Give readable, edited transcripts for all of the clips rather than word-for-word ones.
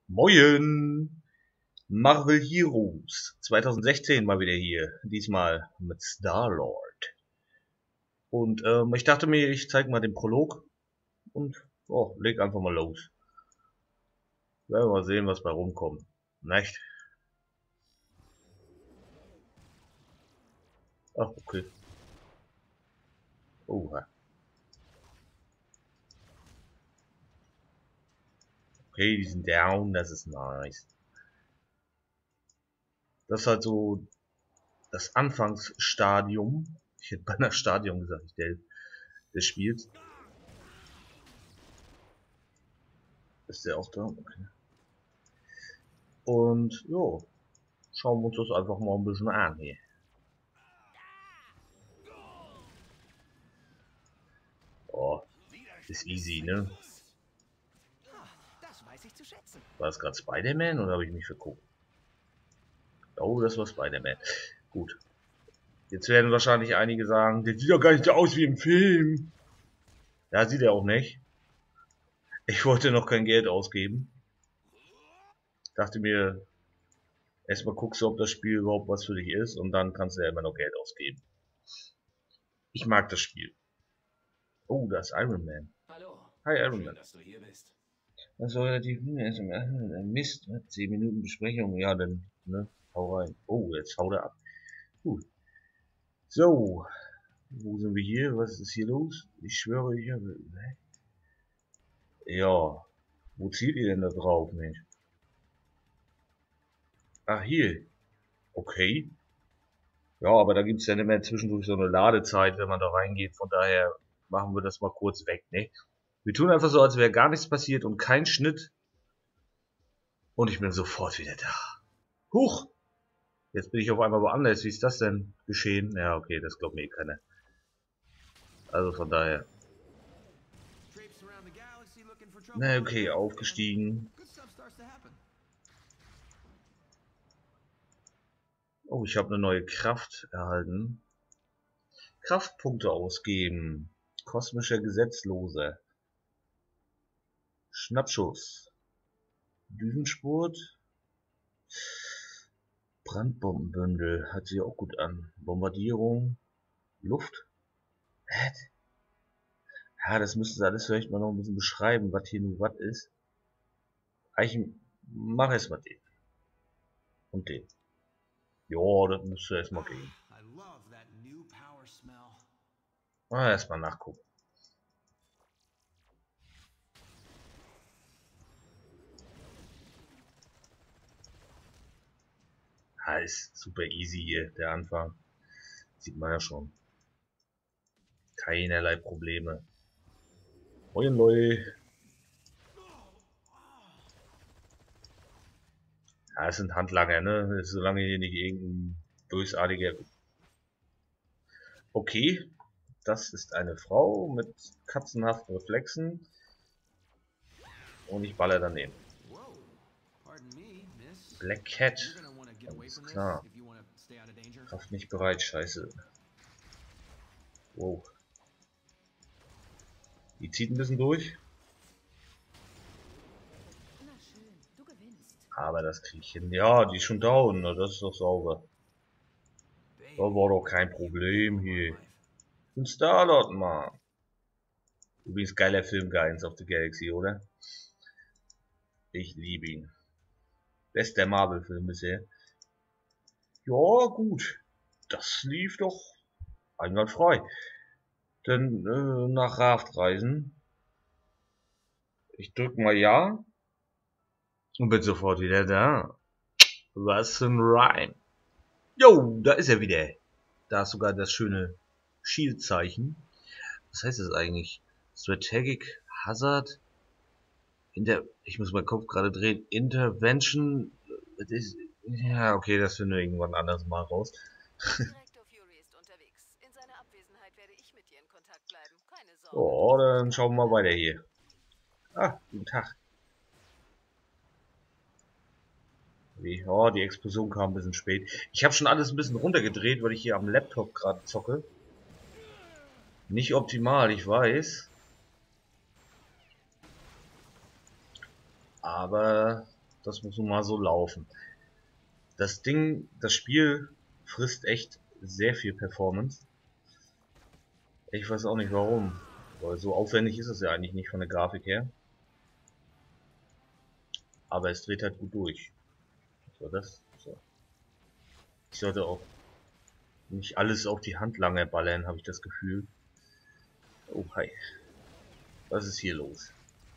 Moin! Marvel Heroes 2016 mal wieder hier. Diesmal mit Star-Lord. Und ich dachte mir, ich zeige mal den Prolog und leg einfach mal los. Werden wir mal sehen, was bei rumkommt. Nicht? Ach, okay. Oha. Okay, die sind down, das ist nice. Das ist halt so das Anfangsstadium. Ich hätte beinahe Stadium gesagt, nicht des Spiels. Ist der auch da? Okay. Und jo, schauen wir uns das einfach mal ein bisschen an hier. Oh, ist easy, ne? War das gerade Spider-Man oder habe ich mich verguckt? Oh, das war Spider-Man. Gut. Jetzt werden wahrscheinlich einige sagen, der sieht doch gar nicht aus wie im Film. Ja, sieht er auch nicht. Ich wollte noch kein Geld ausgeben. Dachte mir, erstmal guckst du, ob das Spiel überhaupt was für dich ist und dann kannst du ja immer noch Geld ausgeben. Ich mag das Spiel. Oh, da ist Iron Man. Hallo. Hi, Iron Man. Schön, dass du hier bist. Das war relativ Mist. 10 Minuten Besprechung. Ja, dann, ne, hau rein. Oh, jetzt haut er ab. Gut. So. Wo sind wir hier? Was ist hier los? Ich schwöre, ich habe... Ja. Wo zielt ihr denn da drauf, Mensch? Ach, hier. Okay. Ja, aber da gibt's ja nicht mehr zwischendurch so eine Ladezeit, wenn man da reingeht. Von daher machen wir das mal kurz weg, ne? Wir tun einfach so, als wäre gar nichts passiert und kein Schnitt. Und ich bin sofort wieder da. Huch! Jetzt bin ich auf einmal woanders. Wie ist das denn geschehen? Ja, okay, das glaubt mir eh keiner. Also von daher. Na, okay, aufgestiegen. Oh, ich habe eine neue Kraft erhalten. Kraftpunkte ausgeben. Kosmischer Gesetzloser. Schnappschuss. Düsenspurt. Brandbombenbündel. Hat sich auch gut an. Bombardierung. Luft. Was? Ja, das müsste alles vielleicht mal noch ein bisschen beschreiben, was hier nun was ist. Ich mach erstmal den. Und den. Ja, das müsste erstmal gehen. Erstmal nachgucken. Ja, ist super easy hier, der Anfang. Sieht man ja schon. Keinerlei Probleme. Moin Leute. Ja, es sind Handlanger, ne? Solange hier nicht irgendein bösartiger... Okay. Das ist eine Frau mit katzenhaften Reflexen. Und ich baller daneben. Black Cat. Alles klar. Kraft nicht bereit, scheiße. Wow. Die zieht ein bisschen durch. Aber das krieg ich hin. Ja, die ist schon down. Das ist doch sauber. Da war doch kein Problem hier. Ein Star-Lord, Mann. Übrigens geiler Film, Guardians of the Galaxy, oder? Ich liebe ihn. Bester Marvel-Film bisher. Ja, gut. Das lief doch einwandfrei. Dann nach Raft reisen. Ich drück mal Ja. Und bin sofort wieder da. Was ein Rhyme. Jo, da ist er wieder. Da ist sogar das schöne Shield-Zeichen. Was heißt das eigentlich? Strategic Hazard? Ich muss meinen Kopf gerade drehen. Intervention? Ja, okay, das finden wir irgendwann anders mal raus. Direktor Fury ist unterwegs. In seiner Abwesenheit werde ich mit dir in Kontakt bleiben. Keine Sorge. Oh, dann schauen wir mal weiter hier. Ah, guten Tag. Oh, die Explosion kam ein bisschen spät. Ich habe schon alles ein bisschen runtergedreht, weil ich hier am Laptop gerade zocke. Nicht optimal, ich weiß. Aber das muss nun mal so laufen. Das Ding, das Spiel frisst echt sehr viel Performance. Ich weiß auch nicht warum, weil so aufwendig ist es ja eigentlich nicht von der Grafik her. Aber es dreht halt gut durch. So, das. So. Ich sollte auch nicht alles auf die Handlanger ballern, habe ich das Gefühl. Oh, hi. Was ist hier los?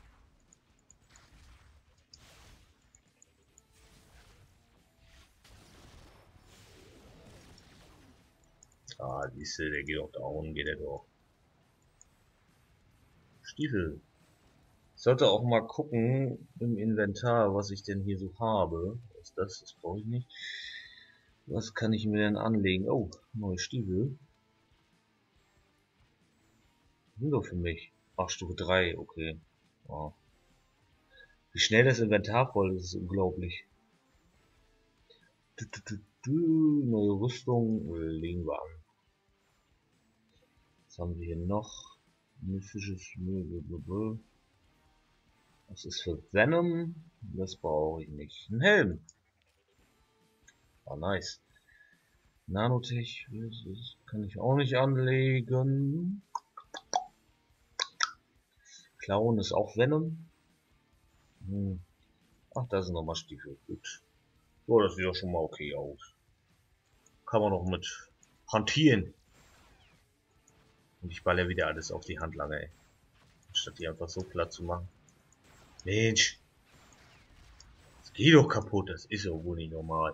Ah, diese, der geht doch down, geht er doch. Stiefel. Ich sollte auch mal gucken im Inventar, was ich denn hier so habe. Was ist das? Das brauche ich nicht. Was kann ich mir denn anlegen? Oh, neue Stiefel. Sind doch für mich. Ach, Stufe 3, okay. Wow. Wie schnell das Inventar voll ist, ist unglaublich. Neue Rüstung legen wir an. Was haben wir hier noch? Mystisches Möbel. Das ist für Venom. Das brauche ich nicht. Ein Helm. Ah, nice. Nanotech. Das kann ich auch nicht anlegen. Klauen ist auch Venom. Ach, da sind nochmal Stiefel. Gut. So, das sieht doch schon mal okay aus. Kann man noch mit hantieren. Und ich baller wieder alles auf die Handlange, ey. Statt die einfach so platt zu machen. Mensch. Das geht doch kaputt. Das ist ja wohl nicht normal.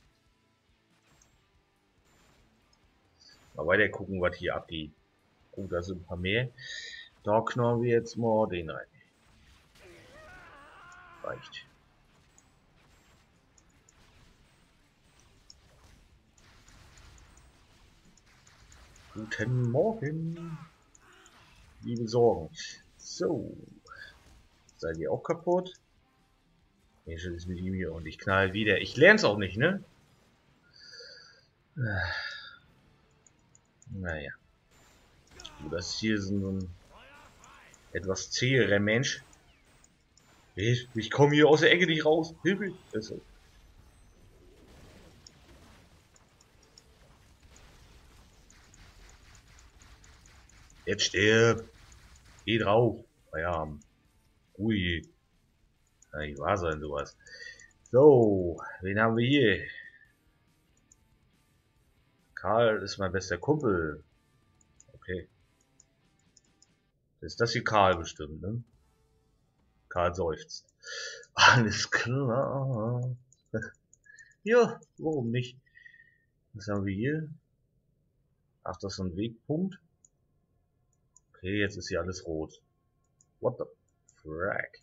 Mal weiter gucken, was hier abgeht. Oh, da sind ein paar mehr. Da knallen wir jetzt mal den rein. Reicht. Guten Morgen, liebe Sorgen. So. Seid ihr auch kaputt? Mensch, das ist mit ihm hier und ich knall wieder. Ich lern's auch nicht, ne? Naja. Das hier ist ein etwas zäherer Mensch. Ich komme hier aus der Ecke nicht raus. Hilfe! Also. Jetzt stirb! Geh drauf! Feierabend. Ui. Kann nicht wahr sein, sowas. So, wen haben wir hier? Karl ist mein bester Kumpel. Okay. Ist das hier Karl bestimmt, ne? Karl seufzt. Alles klar. Ja, warum nicht? Was haben wir hier? Ach, das ist ein Wegpunkt. Okay, jetzt ist hier alles rot. What the frack?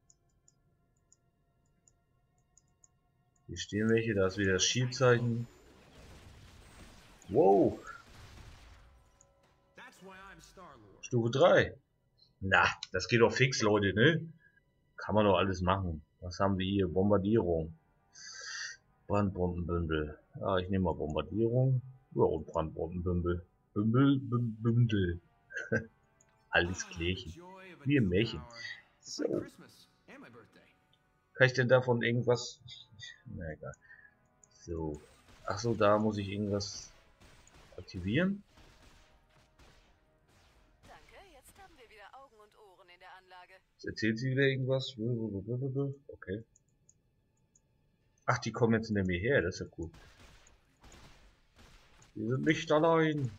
Hier stehen welche, da ist wieder das Shield-Zeichen. Wow. Stufe 3. Na, das geht doch fix, Leute, ne? Kann man doch alles machen. Was haben wir hier? Bombardierung. Brandbombenbündel. Ja, ich nehme mal Bombardierung. Ja, und Brandbombenbündel. Bündel. Alles Klärchen. Wie im Märchen. So. Kann ich denn davon irgendwas? Na egal. So. Achso, da muss ich irgendwas aktivieren. Danke, jetzt haben wir wieder Augen und Ohren in der Anlage. Jetzt erzählt sie wieder irgendwas. Okay. Ach, die kommen jetzt hinter mir her, das ist ja cool. Wir sind nicht allein.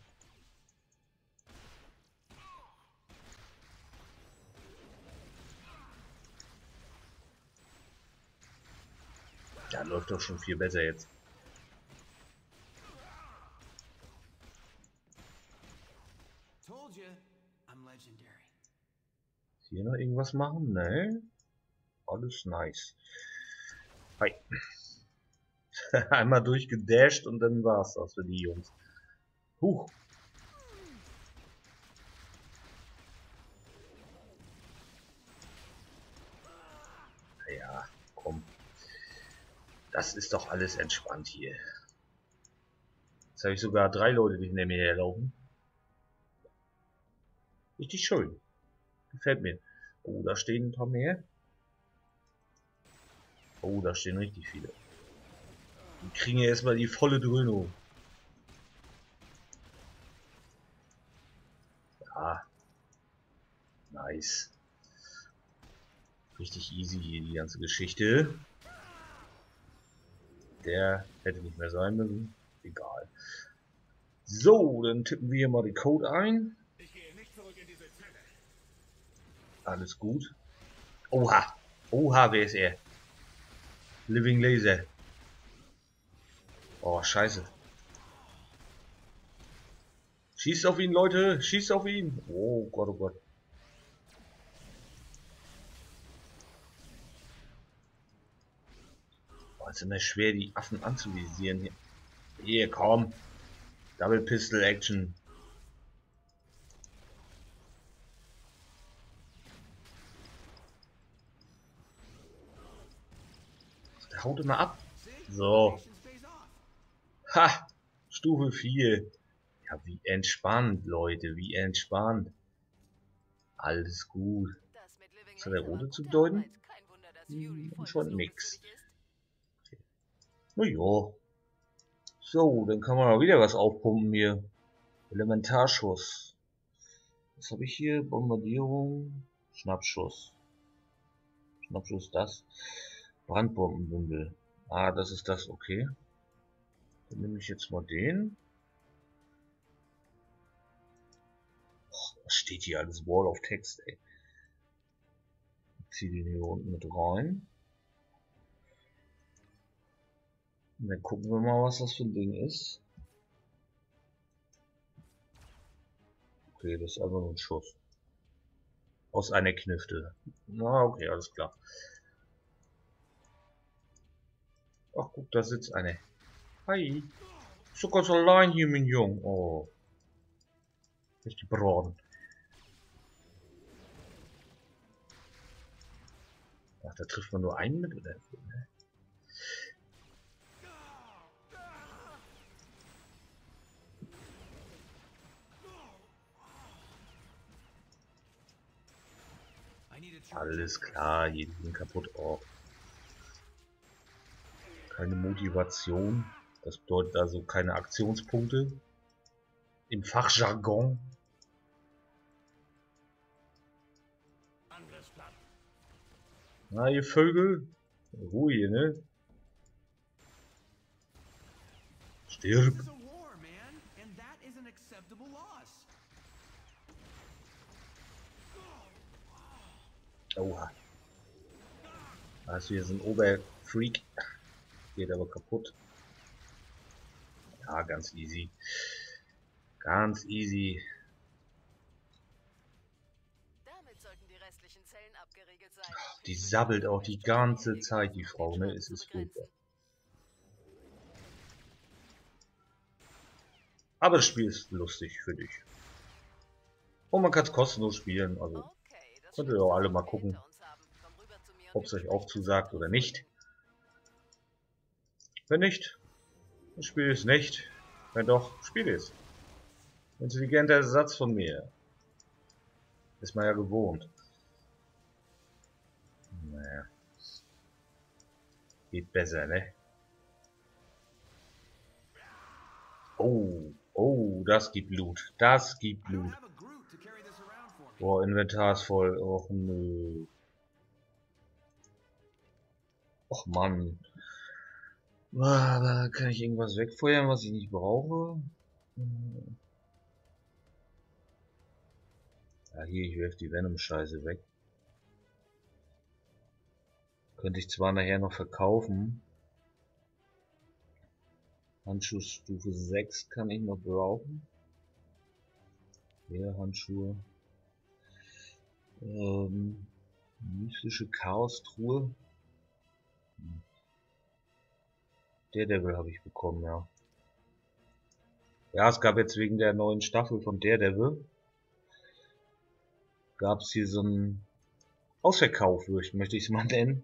Ja, läuft doch schon viel besser jetzt. Hier noch irgendwas machen? Ne? Alles nice. Hi. Einmal durchgedasht und dann war's das für die Jungs. Huch. Ja, komm. Das ist doch alles entspannt hier. Jetzt habe ich sogar 3 Leute, die hinter mir herlaufen. Richtig schön. Gefällt mir. Oh, da stehen ein paar mehr. Oh, da stehen richtig viele. Die kriegen ja erstmal die volle Dröhnung. Ja. Nice. Richtig easy hier die ganze Geschichte. Der hätte nicht mehr sein müssen. Egal. So, dann tippen wir hier mal den Code ein. Alles gut. Oha. Oha, wer ist er? Living Laser. Oh, scheiße. Schießt auf ihn, Leute. Schießt auf ihn. Oh Gott, oh Gott. Oh, ist immer schwer, die Affen anzuvisieren hier. Hier, komm. Double Pistol Action. Der haut immer ab. So. Ha. Stufe 4. Ja, wie entspannt, Leute. Wie entspannt. Alles gut. Was hat der Rote zu bedeuten? Schon nix. Naja. So, dann kann man mal wieder was aufpumpen hier. Elementarschuss. Was habe ich hier? Bombardierung. Schnappschuss. Schnappschuss das. Brandbombenbündel. Ah, das ist das, okay. Dann nehme ich jetzt mal den. Och, was steht hier alles? Wall of Text, ey. Zieh den hier unten mit rein. Und dann gucken wir mal, was das für ein Ding ist. Okay, das ist einfach nur ein Schuss. Aus einer Knifte. Na, okay, alles klar. Ach, guck, da sitzt eine. Hi. So ganz allein hier, mein Jung. Oh. Richtig braten. Ach, da trifft man nur einen mit, oder? Alles klar, hier sind kaputt. Oh. Keine Motivation. Das bedeutet also keine Aktionspunkte. Im Fachjargon. Na, ihr Vögel. Ruhe hier, ne? Stirb. Oha. Da ist wieder so ein Oberfreak. Geht aber kaputt. Ja, ganz easy. Ganz easy. Damit sollten die restlichen Zellen abgeriegelt sein. Die sabbelt auch die ganze Zeit, die Frau, ne? Es ist furchtbar. Aber das Spiel ist lustig für dich. Und man kann es kostenlos spielen, also könnt ihr auch alle mal gucken, ob es euch auch zusagt oder nicht. Wenn nicht, dann spiel es nicht. Wenn doch, spiel es. Intelligenter Ersatz von mir. Ist man ja gewohnt. Naja. Geht besser, ne? Oh, oh, das gibt Loot. Das gibt Loot. Boah, Inventar ist voll. Och nö. Och Mann. Da kann ich irgendwas wegfeuern, was ich nicht brauche? Ja, hier, ich werfe die Venom-Scheiße weg. Könnte ich zwar nachher noch verkaufen. Handschuhstufe 6 kann ich noch brauchen. Mehr Handschuhe. Mystische Chaos-Truhe. Daredevil habe ich bekommen, ja. Ja, es gab jetzt wegen der neuen Staffel von Daredevil gab es hier so einen Ausverkauf, möchte ich es mal nennen.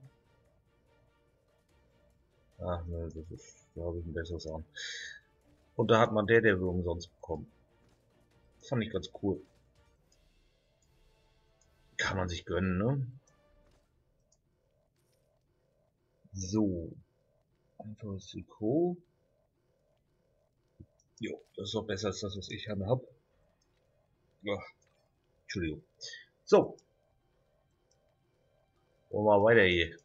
Ach ne, das ist, da habe ich ein besseres an. Und da hat man Daredevil umsonst bekommen. Das fand ich ganz cool. Kann man sich gönnen, ne? So. Einfaches Trikot. Jo, das ist auch besser als das, was ich habe. Ja, Entschuldigung. So. Wollen wir mal weiter hier.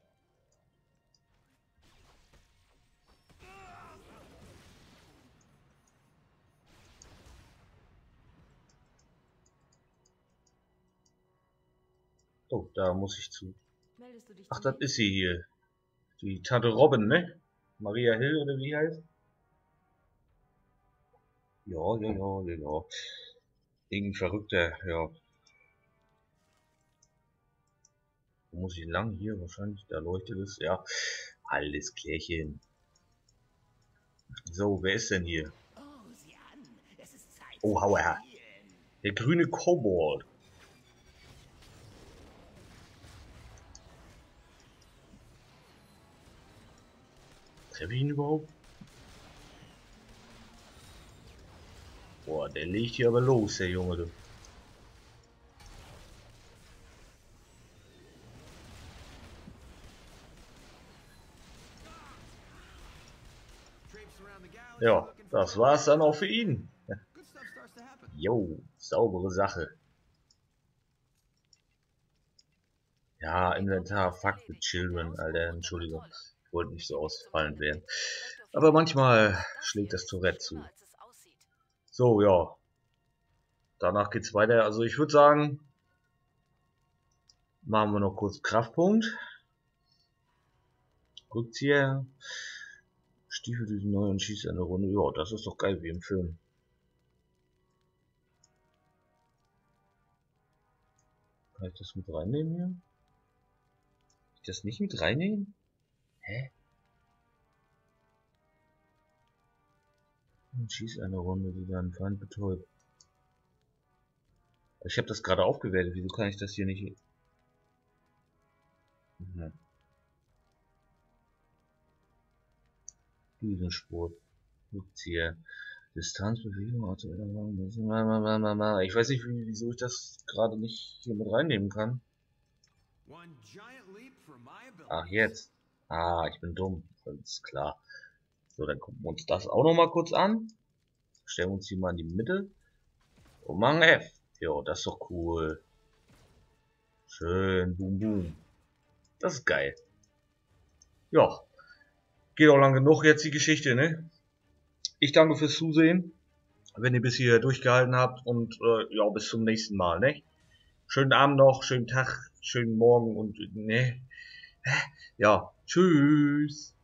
Oh, da muss ich zu. Ach, das ist sie hier. Die Tante Robin, ne? Maria Hill oder wie heißt? Ja, ja, ja, ja, ja. Irgendein Verrückter, ja. Wo muss ich lang? Hier wahrscheinlich. Da leuchtet es. Ja. Alles klärchen. So, wer ist denn hier? Oh, hauer. Der grüne Kobold. Treffe ich ihn überhaupt? Boah, der legt hier aber los, der Junge. Du. Ja, das war's dann auch für ihn. Jo, saubere Sache. Ja, Inventar, fuck the children, Alter, Entschuldigung. Ich wollte nicht so ausfallend werden. Aber manchmal schlägt das Tourette zu. So, ja. Danach geht's weiter. Also ich würde sagen, machen wir noch kurz Kraftpunkt. Rückzieher. Stiefel durch die neue und schießt eine Runde. Ja, das ist doch geil wie im Film. Kann ich das mit reinnehmen hier? Kann ich das nicht mit reinnehmen? Hä? Und schießt eine Runde, die deinen Feind betäubt. Ich habe das gerade aufgewertet. Wieso kann ich das hier nicht... Mhm. Riesenspurt. Rückzieher. Distanzbewegung, also ich weiß nicht, wieso ich das gerade nicht hier mit reinnehmen kann. Ach, jetzt. Ah, ich bin dumm. Das ist klar. So, dann gucken wir uns das auch noch mal kurz an. Stellen wir uns hier mal in die Mitte. Und machen F. Jo, das ist doch cool. Schön, boom, boom. Das ist geil. Ja. Geht auch lang genug jetzt die Geschichte, ne? Ich danke fürs Zusehen, wenn ihr bis hier durchgehalten habt und ja, bis zum nächsten Mal, ne? Schönen Abend noch, schönen Tag, schönen Morgen und ne? Ja, tschüss.